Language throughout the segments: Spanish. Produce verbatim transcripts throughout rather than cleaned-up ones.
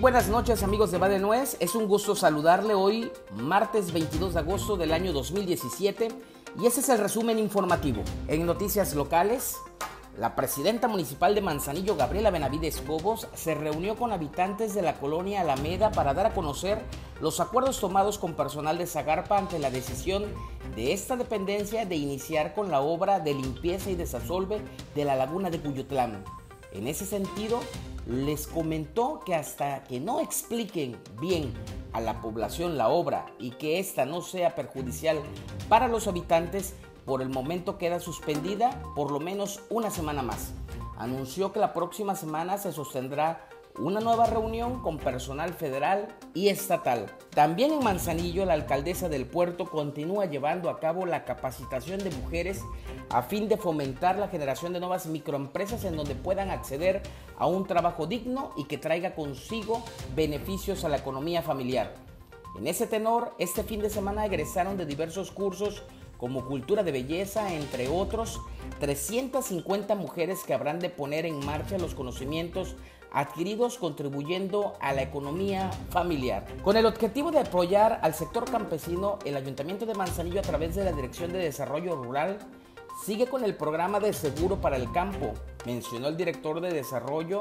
buenas noches amigos de Va de Nuez, es un gusto saludarle hoy, martes veintidós de agosto del año dos mil diecisiete, y este es el resumen informativo. En noticias locales, la presidenta municipal de Manzanillo, Gabriela Benavides Cobos, se reunió con habitantes de la colonia Alameda para dar a conocer los acuerdos tomados con personal de Zagarpa ante la decisión de esta dependencia de iniciar con la obra de limpieza y desasolve de la laguna de Cuyutlán. En ese sentido, les comentó que hasta que no expliquen bien a la población la obra y que ésta no sea perjudicial para los habitantes, por el momento queda suspendida por lo menos una semana más. Anunció que la próxima semana se sostendrá una nueva reunión con personal federal y estatal. También en Manzanillo, la alcaldesa del puerto continúa llevando a cabo la capacitación de mujeres a fin de fomentar la generación de nuevas microempresas en donde puedan acceder a un trabajo digno y que traiga consigo beneficios a la economía familiar. En ese tenor, este fin de semana egresaron de diversos cursos como cultura de belleza, entre otros, trescientas cincuenta mujeres que habrán de poner en marcha los conocimientos adquiridos contribuyendo a la economía familiar. Con el objetivo de apoyar al sector campesino, el Ayuntamiento de Manzanillo, a través de la Dirección de Desarrollo Rural, sigue con el programa de seguro para el campo, mencionó el director de Desarrollo,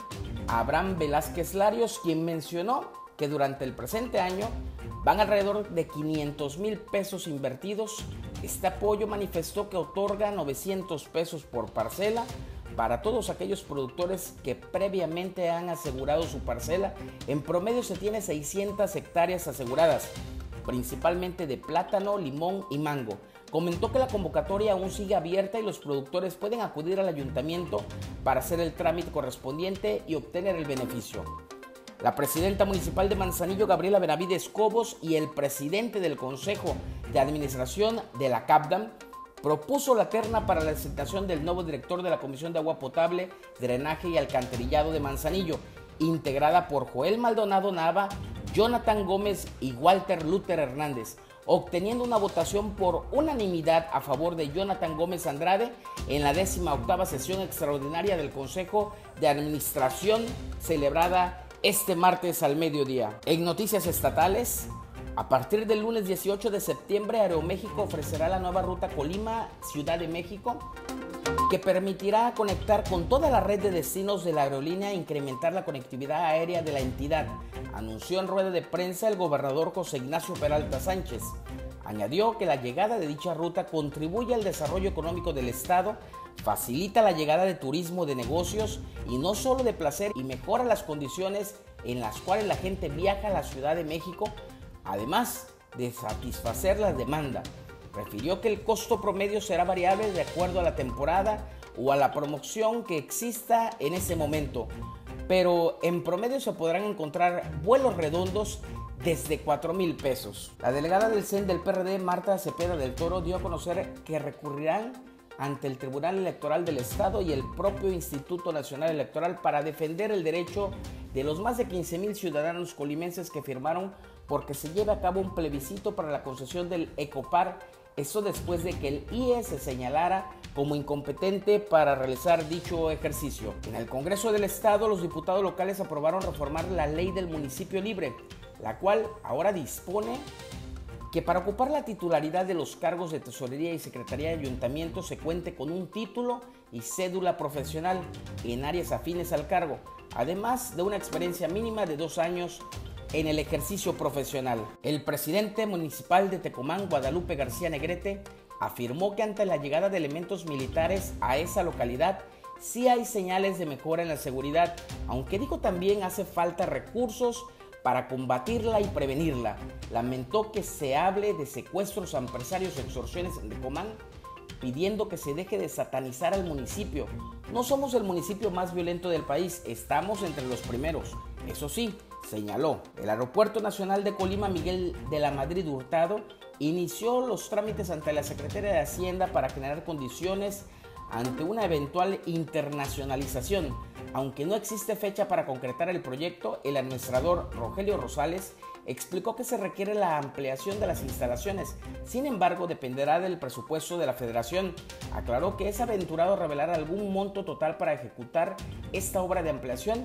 Abraham Velázquez Larios, quien mencionó que durante el presente año van alrededor de quinientos mil pesos invertidos. Este apoyo, manifestó, que otorga novecientos pesos por parcela para todos aquellos productores que previamente han asegurado su parcela. En promedio se tiene seiscientas hectáreas aseguradas, principalmente de plátano, limón y mango. Comentó que la convocatoria aún sigue abierta y los productores pueden acudir al ayuntamiento para hacer el trámite correspondiente y obtener el beneficio. La presidenta municipal de Manzanillo, Gabriela Benavides Cobos, y el presidente del Consejo de Administración de la CAPDAM propuso la terna para la designación del nuevo director de la Comisión de Agua Potable, Drenaje y Alcantarillado de Manzanillo, integrada por Joel Maldonado Nava, Jonathan Gómez y Walter Luther Hernández, obteniendo una votación por unanimidad a favor de Jonathan Gómez Andrade en la décima octava sesión extraordinaria del Consejo de Administración celebrada este martes al mediodía. En noticias estatales, a partir del lunes dieciocho de septiembre, Aeroméxico ofrecerá la nueva ruta Colima-Ciudad de México, que permitirá conectar con toda la red de destinos de la aerolínea e incrementar la conectividad aérea de la entidad, anunció en rueda de prensa el gobernador José Ignacio Peralta Sánchez. Añadió que la llegada de dicha ruta contribuye al desarrollo económico del estado, facilita la llegada de turismo, de negocios y no solo de placer, y mejora las condiciones en las cuales la gente viaja a la Ciudad de México, además de satisfacer la demanda. Refirió que el costo promedio será variable de acuerdo a la temporada o a la promoción que exista en ese momento, pero en promedio se podrán encontrar vuelos redondos desde cuatro mil pesos. La delegada del C E N del P R D, Marta Cepeda del Toro, dio a conocer que recurrirán ante el Tribunal Electoral del Estado y el propio Instituto Nacional Electoral para defender el derecho de los más de quince mil ciudadanos colimenses que firmaron porque se lleve a cabo un plebiscito para la concesión del Ecopar, eso después de que el I E se señalara como incompetente para realizar dicho ejercicio. En el Congreso del Estado, los diputados locales aprobaron reformar la ley del municipio libre, la cual ahora dispone que para ocupar la titularidad de los cargos de tesorería y secretaría de ayuntamiento se cuente con un título y cédula profesional en áreas afines al cargo, además de una experiencia mínima de dos años en el ejercicio profesional. El presidente municipal de Tecomán, Guadalupe García Negrete, afirmó que ante la llegada de elementos militares a esa localidad sí hay señales de mejora en la seguridad, aunque dijo también hace falta recursos para combatirla y prevenirla. Lamentó que se hable de secuestros a empresarios o extorsiones en Tecomán, pidiendo que se deje de satanizar al municipio. No somos el municipio más violento del país, estamos entre los primeros. Eso sí, señaló, el Aeropuerto Nacional de Colima Miguel de la Madrid Hurtado inició los trámites ante la Secretaría de Hacienda para generar condiciones ante una eventual internacionalización. Aunque no existe fecha para concretar el proyecto, el administrador Rogelio Rosales explicó que se requiere la ampliación de las instalaciones, sin embargo dependerá del presupuesto de la Federación. Aclaró que es aventurado revelar algún monto total para ejecutar esta obra de ampliación,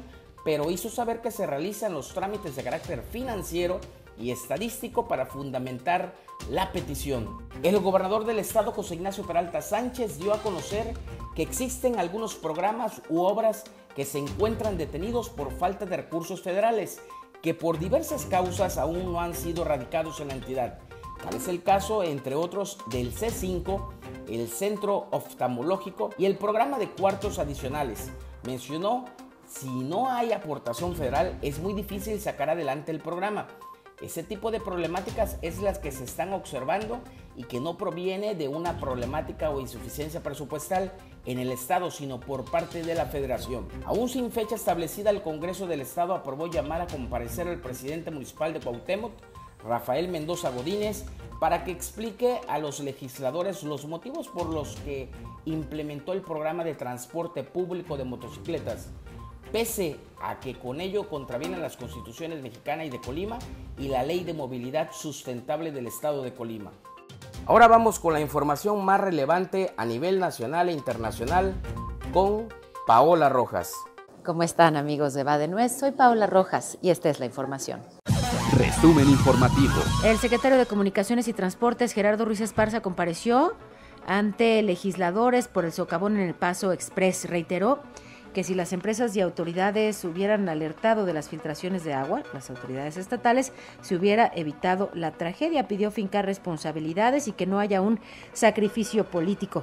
pero hizo saber que se realizan los trámites de carácter financiero y estadístico para fundamentar la petición. El gobernador del estado, José Ignacio Peralta Sánchez, dio a conocer que existen algunos programas u obras que se encuentran detenidos por falta de recursos federales, que por diversas causas aún no han sido radicados en la entidad. Tal es el caso, entre otros, del C cinco, el Centro Oftalmológico y el programa de cuartos adicionales. Mencionó, si no hay aportación federal, es muy difícil sacar adelante el programa. Ese tipo de problemáticas es las que se están observando y que no proviene de una problemática o insuficiencia presupuestal en el estado, sino por parte de la federación. Aún sin fecha establecida, el Congreso del Estado aprobó llamar a comparecer al presidente municipal de Cuauhtémoc, Rafael Mendoza Godínez, para que explique a los legisladores los motivos por los que implementó el programa de transporte público de motocicletas, pese a que con ello contravienen las constituciones mexicana y de Colima y la Ley de Movilidad Sustentable del Estado de Colima. Ahora vamos con la información más relevante a nivel nacional e internacional con Paola Rojas. ¿Cómo están, amigos de Va de Nuez? Soy Paola Rojas y esta es la información. Resumen informativo. El secretario de Comunicaciones y Transportes, Gerardo Ruiz Esparza, compareció ante legisladores por el socavón en el Paso Express. Reiteró que si las empresas y autoridades hubieran alertado de las filtraciones de agua, las autoridades estatales, se hubiera evitado la tragedia. Pidió fincar responsabilidades y que no haya un sacrificio político.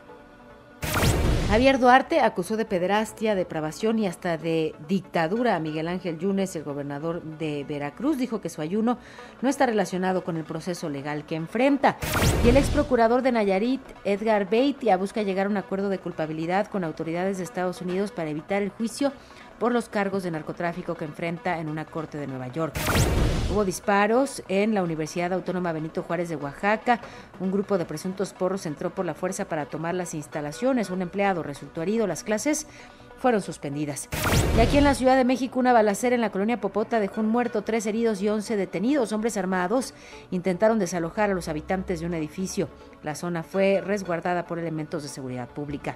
Javier Duarte acusó de pederastia, depravación y hasta de dictadura a Miguel Ángel Yunes, el gobernador de Veracruz. Dijo que su ayuno no está relacionado con el proceso legal que enfrenta. Y el ex procurador de Nayarit, Edgar Beitia, busca llegar a un acuerdo de culpabilidad con autoridades de Estados Unidos para evitar el juicio por los cargos de narcotráfico que enfrenta en una corte de Nueva York. Hubo disparos en la Universidad Autónoma Benito Juárez de Oaxaca. Un grupo de presuntos porros entró por la fuerza para tomar las instalaciones. Un empleado resultó herido. Las clases fueron suspendidas. Y aquí en la Ciudad de México, una balacera en la colonia Popota dejó un muerto, tres heridos y once detenidos. Hombres armados intentaron desalojar a los habitantes de un edificio. La zona fue resguardada por elementos de seguridad pública.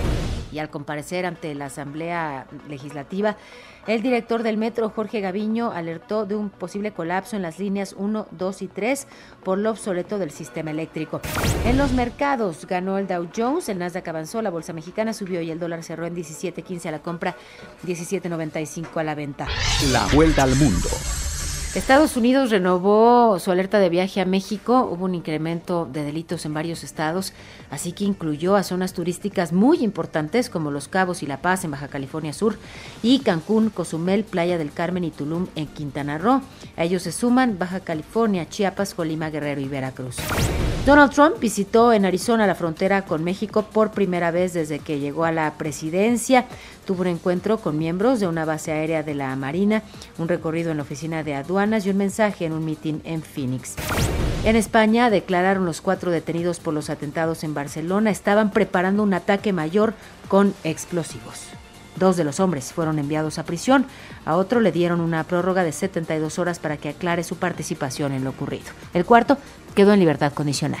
Y al comparecer ante la Asamblea Legislativa, el director del Metro, Jorge Gaviño, alertó de un posible colapso en las líneas uno, dos y tres por lo obsoleto del sistema eléctrico. En los mercados ganó el Dow Jones, el Nasdaq avanzó, la bolsa mexicana subió y el dólar cerró en diecisiete quince a la compra, diecisiete noventa y cinco a la venta. La vuelta al mundo. Estados Unidos renovó su alerta de viaje a México. Hubo un incremento de delitos en varios estados, así que incluyó a zonas turísticas muy importantes como Los Cabos y La Paz en Baja California Sur y Cancún, Cozumel, Playa del Carmen y Tulum en Quintana Roo. A ellos se suman Baja California, Chiapas, Colima, Guerrero y Veracruz. Donald Trump visitó en Arizona la frontera con México por primera vez desde que llegó a la presidencia. Tuvo un encuentro con miembros de una base aérea de la Marina, un recorrido en la oficina de aduanas y un mensaje en un mitin en Phoenix. En España declararon los cuatro detenidos por los atentados en Barcelona. Estaban preparando un ataque mayor con explosivos. Dos de los hombres fueron enviados a prisión. A otro le dieron una prórroga de setenta y dos horas para que aclare su participación en lo ocurrido. El cuarto quedó en libertad condicional.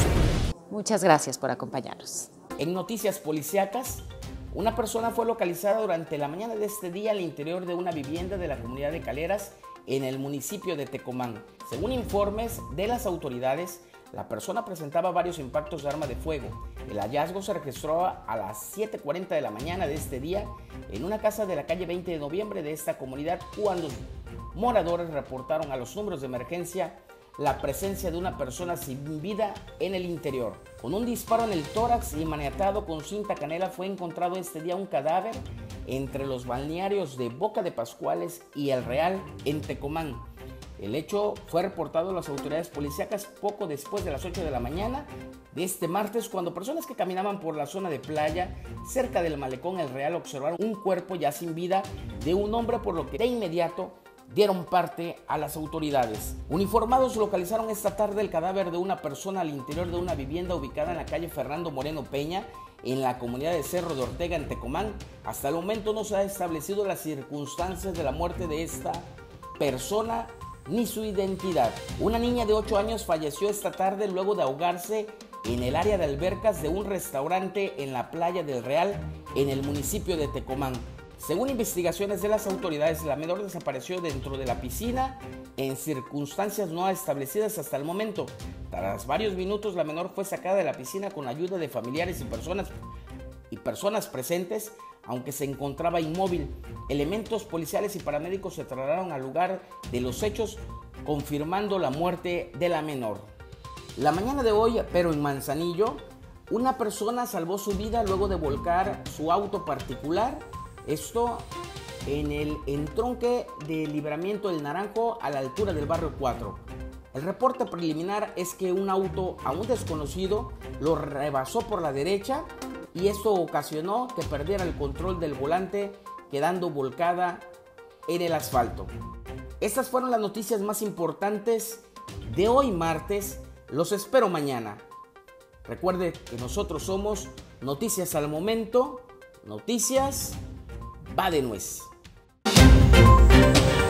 Muchas gracias por acompañarnos. En noticias policíacas, una persona fue localizada durante la mañana de este día al interior de una vivienda de la comunidad de Caleras en el municipio de Tecomán. Según informes de las autoridades, la persona presentaba varios impactos de arma de fuego. El hallazgo se registró a las siete cuarenta de la mañana de este día en una casa de la calle veinte de noviembre de esta comunidad, cuando moradores reportaron a los números de emergencia la presencia de una persona sin vida en el interior. Con un disparo en el tórax y maniatado con cinta canela fue encontrado este día un cadáver entre los balnearios de Boca de Pascuales y El Real en Tecomán. El hecho fue reportado a las autoridades policíacas poco después de las ocho de la mañana de este martes, cuando personas que caminaban por la zona de playa cerca del malecón El Real observaron un cuerpo ya sin vida de un hombre, por lo que de inmediato dieron parte a las autoridades. Uniformados localizaron esta tarde el cadáver de una persona al interior de una vivienda ubicada en la calle Fernando Moreno Peña, en la comunidad de Cerro de Ortega, en Tecomán. Hasta el momento no se ha establecido las circunstancias de la muerte de esta persona ni su identidad. Una niña de ocho años falleció esta tarde luego de ahogarse en el área de albercas de un restaurante en la playa del Real, en el municipio de Tecomán. Según investigaciones de las autoridades, la menor desapareció dentro de la piscina en circunstancias no establecidas hasta el momento. Tras varios minutos, la menor fue sacada de la piscina con ayuda de familiares y personas, y personas presentes, aunque se encontraba inmóvil. Elementos policiales y paramédicos se trasladaron al lugar de los hechos, confirmando la muerte de la menor. La mañana de hoy, pero en Manzanillo, una persona salvó su vida luego de volcar su auto particular. Esto en el entronque de Libramiento del Naranjo a la altura del barrio cuatro. El reporte preliminar es que un auto a un desconocido lo rebasó por la derecha y esto ocasionó que perdiera el control del volante, quedando volcada en el asfalto. Estas fueron las noticias más importantes de hoy martes. Los espero mañana. Recuerde que nosotros somos Noticias al Momento, Noticias Va de Nuez.